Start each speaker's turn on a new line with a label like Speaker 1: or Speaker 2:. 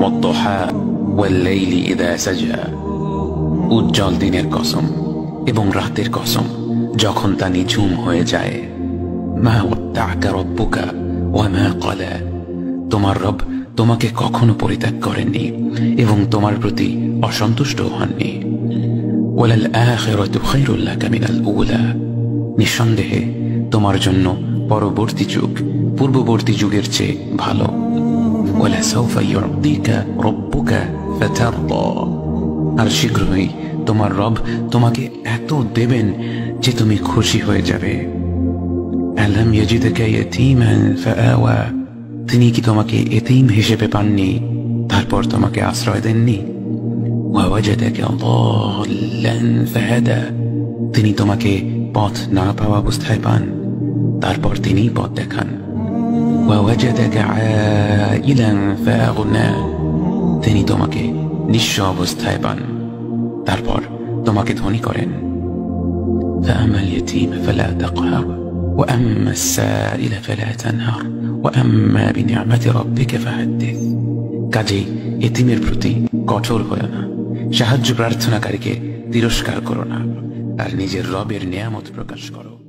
Speaker 1: ওয়াদ-দুহা ওয়াল-লাইলি ইযা সাজা। উজ্জ্বল দিনের কসম এবং রাতের কসম যখন তা নিঝুম হয়ে যায়। মা ওয়াদ্দা'কা রাব্বুকা ওয়া মা ক্বালা। তোমার রব তোমাকে কখনো পরিত্যাগ করেননি এবং তোমার প্রতি অসন্তুষ্ট হননি। ওয়ালাল আখিরাতু খায়রুল লাকা মিনাল উলা। নিঃসন্দেহে তোমার জন্য পরবর্তী যুগ পূর্ববর্তী যুগের চেয়ে ভালো। ওয়ালা সাওফা ইউ'তিকা রাব্বুকা ফাতারদা। আর শীঘ্রই তোমার রব তোমাকে এত দেবেন যে তুমি খুশি হয়ে যাবে। আলাম ইয়াজিদকা ইয়াতীমান ফাআওয়া। তিনি কি তোমাকে এতিম হিসেবে পাননি তারপর তোমাকে আশ্রয় দেননি? ওয়া ওয়াজাদাকা দাল্লান ফাহাদা। তিনি তোমাকে পথ না পাওয়া অবস্থায় পান তারপর তিনি পথ দেখান। ওয়া ওয়াজাদাকা আইলান ফাআগনা। তিনি তোমাকে নিঃস্ব অবস্থায় পান তারপর তোমাকে ধনী করেন। فأما اليتيم فلا تقهر وأما السائل فلا تنهر وأما بنعمة ربك فحدث। কাজেই এতিমের প্রতি কঠোর হয়ো না, সাহায্য প্রার্থনাকারীকে তিরস্কার করো না, আর নিজের রবের নিয়ামত প্রকাশ করো।